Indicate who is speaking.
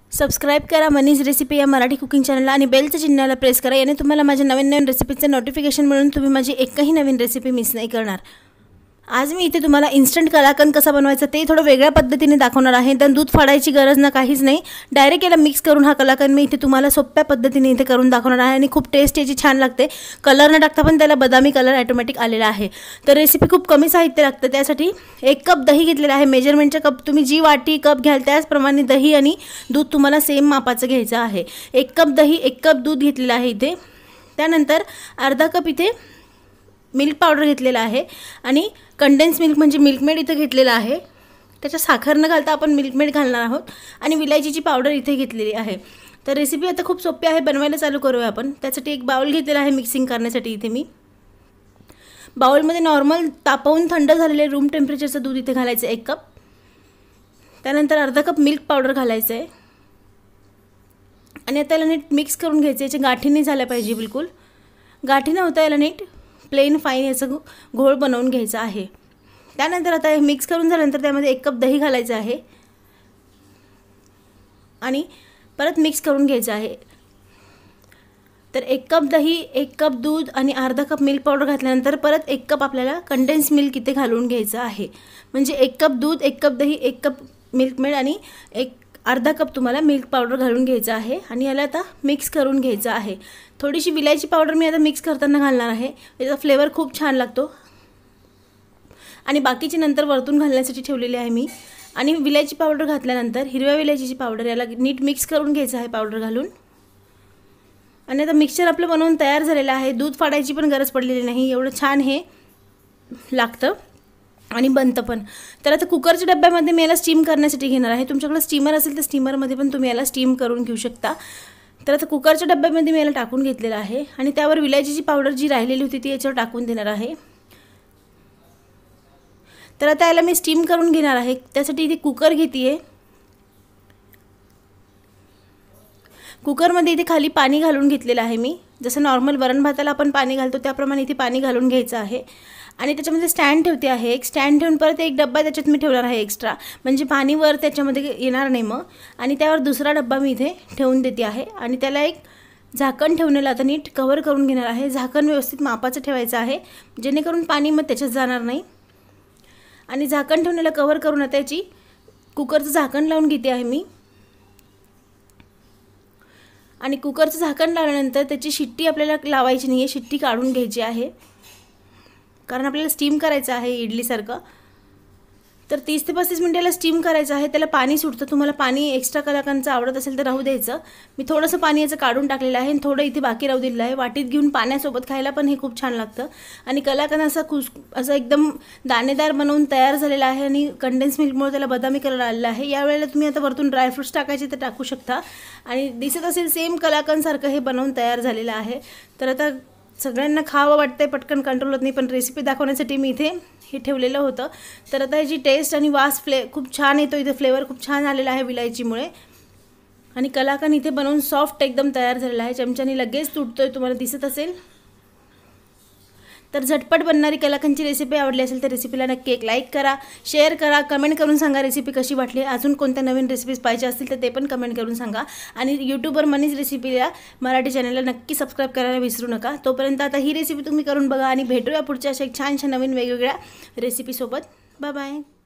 Speaker 1: Subscribe करा मनीज recipe या Marathi cooking चॅनलला आणि बेलच्या चिन्हाला प्रेस करा, याने तुम्हाला माझ्या नवीन नवीन रेसिपीचे नोटिफिकेशन मिळून तुम्ही माझी एकही नवीन रेसिपी मिस नाही करणार। आज मी इथे तुम्हाला इन्स्टंट कलाकंद कसा बनवायचा ते थोडं वेगळ्या पद्धतीने दाखवणार आहे। तर दूध फाडायची गरज ना काहीच नाही, डायरेक्ट याला मिक्स करून हा कलाकंद मी इथे तुम्हाला सोप्या पद्धतीने इथे करून दाखवणार आहे आणि खूप टेस्ट याची छान लागते। कलर न टाकता पण त्याला बदामी कलर ऑटोमॅटिक आलेला आहे। तर रेसिपी खूप कमी साहित्य लागतं। त्यासाठी 1 कप दही घेतलेला आहे। मेजरमेंटच्या कप तुम्ही जी वाटी कप घ्याल त्याचप्रमाणे दही आणि दूध तुम्हाला सेम मापाचं घ्यायचं आहे। 1 कप दही 1 कप दूध घेतलेलं आहे इथे। त्यानंतर अर्धा कप इथे मिल्क पावडर घेतलेला आहे आणि कंडेन्स मिल्क म्हणजे मिल्क मेड इथे घेतलेला आहे। त्याच्या साखर न घालता आपण मिल्क मेड घालणार आहोत आणि विलायचीची पावडर इथे घेतलेली आहे। तर रेसिपी आता खूप सोपी आहे, बनवायला चालू करूया आपण। त्यासाठी एक बाउल घेतलेला आहे मिक्सिंग करण्यासाठी। इथे मी बाउलमध्ये नॉर्मल तापवून थंड झालेले रूम टेम्परेचरचं दूध इथे घालायचं 1 कप। त्यानंतर अर्धा कप मिल्क पावडर घालायचं आहे आणि आता याला नीट मिक्स करून घ्यायचं। याच्या गाठी नाही झाल्या पाहिजे, बिलकुल गाठी न होता याला नीट प्लेन फाईन याचं घोळ बनवून घ्यायचा आहे। त्यानंतर आता हे मिक्स करून झाल्यानंतर त्यामध्ये 1 कप दही घालायचं आहे आणि परत मिक्स करून घ्यायचं आहे। तर 1 कप दही 1 कप दूध आणि अर्धा कप मिल्क पावडर घातल्यानंतर परत 1 कप आपल्याला कंडेन्स मिल्क इथे घालून घ्यायचं आहे। म्हणजे 1 कप दूध 1 कप दही 1 कप मिल्क मेड आणि अर्धा कप तुम्हाला मिल्क पावडर घालून घ्यायचं आहे आणि याला आता मिक्स करून घ्यायचं आहे। थोडीशी विलायची पावडर मी आता मिक्स करताना घालणार आहे, याचा फ्लेवर खूप छान लागतो आणि बाकीची नंतर वरतून घालण्यासाठी ठेवलेली आहे मी। आणि विलायची पावडर घातल्यानंतर हिरव्या विलायचीची पावडर याला नीट मिक्स करून घ्यायचं आहे पावडर घालून। आणि आता मिक्सचर आपलं बनवून तयार झालेलं आहे। दूध फाडायची पण गरज पडलेली नाही, एवढं छान हे लागतं आणि बनतं पण। तर आता कुकरच्या डब्यामध्ये मी याला स्टीम करण्यासाठी घेणार आहे। तुमच्याकडे स्टीमर असेल तर स्टीमरमध्ये पण तुम्ही याला स्टीम करून घेऊ शकता। तर आता कुकरच्या डब्यामध्ये मी याला टाकून घेतलेलं आहे आणि त्यावर विलायचीची पावडर जी राहिलेली होती ती याच्यावर टाकून देणार आहे। तर आता याला मी स्टीम करून घेणार आहे। त्यासाठी इथे कुकर घेते। कुकरमध्ये इथे खाली पाणी घालून घेतलेलं आहे मी, जसं नॉर्मल वरण भाताला आपण पाणी घालतो त्याप्रमाणे इथे पाणी घालून घ्यायचं आहे। आणि त्याच्यामध्ये स्टँड ठेवते आहे, एक स्टँड ठेवून परत एक डब्बा त्याच्यात मी ठेवणार आहे एक्स्ट्रा, म्हणजे पाणी वर त्याच्यामध्ये येणार नाही मग। आणि त्यावर दुसरा डब्बा मी इथे ठेवून देते आहे आणि त्याला एक झाकण ठेवलेलं आता नीट कव्हर करून घेणार आहे। झाकण व्यवस्थित मापाचं ठेवायचं आहे जेणेकरून पाणी मग त्याच्यात जाणार नाही। आणि झाकण ठेवलेलं कव्हर करून आता याची कुकरचं झाकण लावून घेते आहे मी। आणि कुकरचं झाकण लावल्यानंतर त्याची शिट्टी आपल्याला लावायची नाही आहे, शिट्टी काढून घ्यायची आहे कारण आपल्याला स्टीम करायचं आहे इडलीसारखं। तर 30 ते 35 मिनिटाला स्टीम करायचं आहे। त्याला पाणी सुटतं, तुम्हाला पाणी एक्स्ट्रा कलाकंदचं आवडत असेल तर राहू द्यायचं। मी थोडंसं पाणी याचं काढून टाकलेलं आहे आणि थोडं इथे बाकी राहू दिलेलं आहे। वाटीत घेऊन पाण्यासोबत खायला पण हे खूप छान लागतं। आणि कलाकंद असं एकदम दाणेदार बनवून तयार झालेला आहे आणि कंडेन्स मिल्कमुळे त्याला बदामी कलर आलेला आहे। यावेळेला तुम्ही आता वरतून ड्रायफ्रूट्स टाकायचे तर टाकू शकता आणि दिसत असेल सेम कलाकंदसारखं हे बनवून तयार झालेलं आहे। तर आता सगळ्यांना खावं वाटतंय, पटकन कंट्रोल होत नाही, पण रेसिपी दाखवण्यासाठी मी इथे हे ठेवलेलं होतं। तर आता ह्याची टेस्ट आणि वास खूप छान येतो, इथे फ्लेवर खूप छान आलेला आहे विलायचीमुळे। आणि कलाकंद इथे बनवून सॉफ्ट एकदम तयार झालेला आहे, चमच्याने लगेच तुटतोय, तुम्हाला दिसत असेल। तर झटपट बनणारी कलाकंदची रेसिपी आवडली असेल तर रेसिपीला नक्की एक लाईक करा, शेअर करा, कमेंट करून सांगा रेसिपी कशी वाटली। अजून कोणत्या नवीन रेसिपीज पाहिजे असतील तर ते पण कमेंट करून सांगा। आणि यूट्यूबवर मनीज रेसिपीला मराठी चॅनलला नक्की सबस्क्राईब करायला विसरू नका। तोपर्यंत आता ही रेसिपी तुम्ही करून बघा आणि भेटूया पुढच्या अशा छानशा नवीन वेगवेगळ्या रेसिपीसोबत। Bye bye.